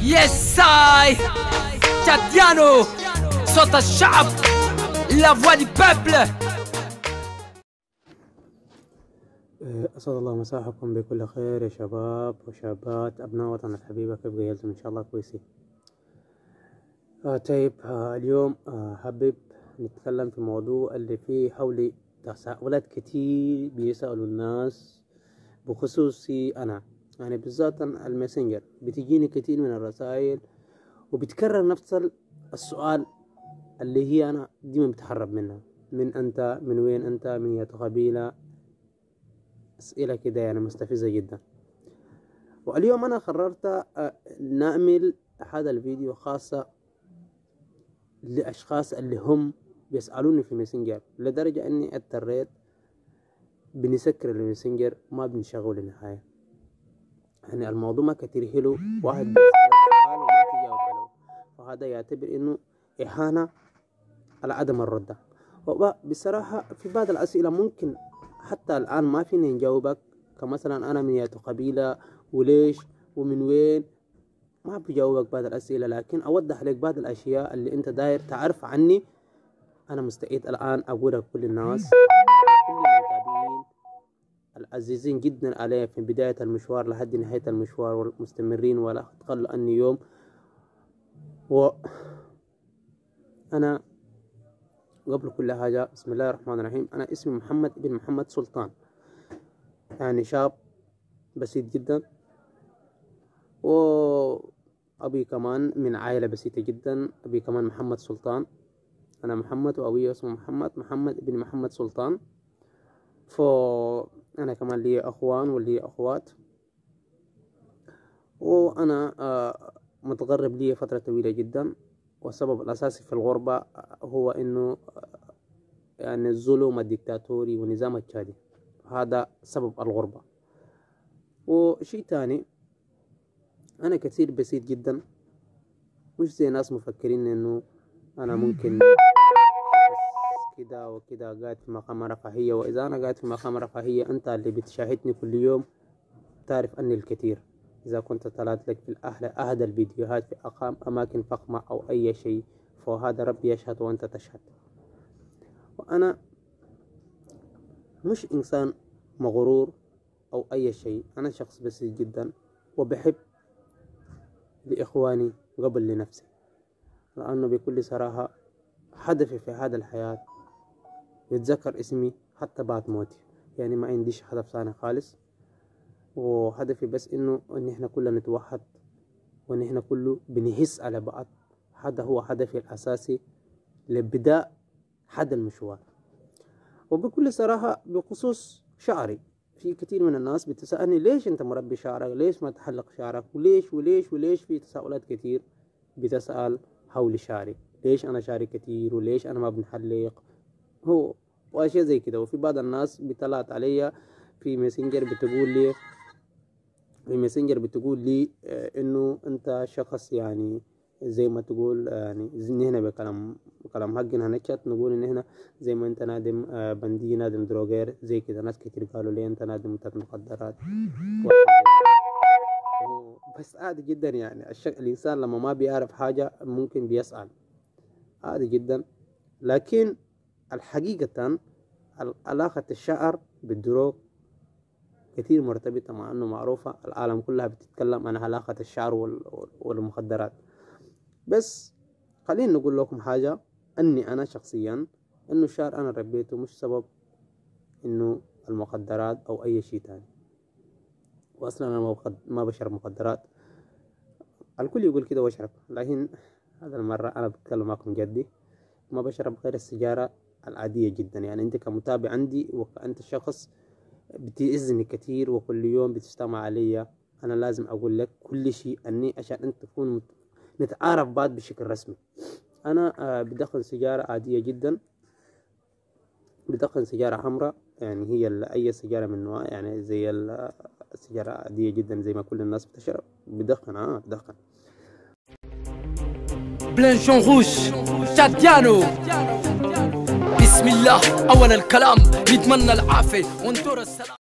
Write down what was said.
Yesai Tatiano صوت الشعب La voix du peuple. أسعد الله مساحكم بكل خير يا شباب وشابات أبناء وطن الحبيبة. كيف قيلتم؟ إن شاء الله كويسين. طيب اليوم حابب نتكلم في موضوع اللي فيه حولي تساؤلات كتير بيسألوا الناس بخصوصي أنا، يعني بالذات الماسنجر. بتجيني كتير من الرسائل وبتكرر نفس السؤال اللي هي أنا ديما بتحرب منها: من أنت؟ من وين أنت؟ من يا قبيلة؟ أسئلة كده يعني مستفزة جدا. واليوم أنا قررت نعمل هذا الفيديو خاصة لأشخاص اللي هم بيسألوني في ماسنجر، لدرجة أني اضطريت بنسكر الماسنجر ما بنشغله للنهاية. يعني الموضوع ما كتير حلو، واحد بيسأل سؤال وما تجاوب عليه، فهذا يعتبر إنه إهانة على عدم الرد. بصراحة في بعض الأسئلة ممكن حتى الآن ما فيني نجاوبك، كمثلا أنا من ياتو قبيلة وليش ومن وين، ما بجاوبك بعض الأسئلة، لكن أوضح لك بعض الأشياء اللي أنت داير تعرف عني. أنا مستعد الآن أقول لكل الناس، كل المتابعين العزيزين جدا علي في بداية المشوار لحد نهاية المشوار والمستمرين ولا تقل عني يوم. وأنا قبل كل حاجة بسم الله الرحمن الرحيم، أنا اسمي محمد بن محمد سلطان، يعني شاب بسيط جدا، وأبي كمان من عائلة بسيطة جدا. أبي كمان محمد سلطان، أنا محمد وأبي اسمه محمد بن محمد سلطان. فأنا كمان لي أخوان ولي أخوات، وأنا متغرب لي فترة طويلة جدا. والسبب الأساسي في الغربة هو إنه يعني الظلم الدكتاتوري والنظام التشادي، هذا سبب الغربة. وشيء تاني، أنا كثير بسيط جدا، مش زي ناس مفكرين إنه أنا ممكن كده وكده قاعد في مقام رفاهية. وإذا أنا قاعد في مقام رفاهية، أنت اللي بتشاهدني كل يوم تعرف أني الكثير. إذا كنت طلعت لك في أحد الفيديوهات في أماكن فخمة أو أي شيء، فهذا ربي يشهد وأنت تشهد. وأنا مش إنسان مغرور أو أي شيء، أنا شخص بسيط جدا وبحب لإخواني قبل لنفسي، لأنه بكل صراحة هدفي في هذا الحياة يتذكر اسمي حتى بعد موتي. يعني ما عنديش هدف ثاني خالص، وهدفي بس إن إحنا كلنا نتوحد، وإن إحنا كله بنهس على بعض. هذا هو هدفي الأساسي لبداء هذا المشوار. وبكل صراحة بخصوص شعري، في كثير من الناس بتسألني ليش أنت مربي شعرك، ليش ما تحلق شعرك، وليش وليش وليش. في تساؤلات كثير بتسأل حول شعري، ليش أنا شعري كثير، وليش أنا ما بنحلق هو وأشياء زي كده. وفي بعض الناس بيطلعت علي في ماسنجر بتقول لي إنه أنت شخص يعني زي ما تقول، يعني هنا بكلام حقنا هنشات نقول إن هنا زي ما أنت نادم بندي، نادم دروغير، زي كده. ناس كتير قالوا لي أنت نادم بتاعت مخدرات بس عادي جدا. يعني الإنسان لما ما بيعرف حاجة ممكن بيسأل، عادي جدا. لكن الحقيقة علاقة الشعر بالدروغ كثير مرتبطة، مع أنه معروفة العالم كلها بتتكلم عن علاقة الشعر والمخدرات. بس خليني نقول لكم حاجة، أني أنا شخصيا أنه الشعر أنا ربيته مش سبب أنه المخدرات أو أي شيء تاني. وأصلا أنا ما بشرب مخدرات، الكل يقول كده واشرب، لكن هذا المرة أنا بتكلم معكم جدي. ما بشرب غير السيجارة العادية جدا. يعني أنت كمتابع عندي وأنت شخص بتأذني كتير وكل يوم بتجتمع علي، أنا لازم أقول لك كل شيء أني عشان أنت تكون نتعارف بعض بشكل رسمي. أنا بدخن سيجارة عادية جدا، بدخن سيجارة حمراء، يعني هي أي سيجارة من نوع، يعني زي السيجارة عادية جدا زي ما كل الناس بتشرب. بدخن بدخن بلانشون روش تاتيانو. بسم الله أول الكلام، نتمنى العافية وانتظر السلام.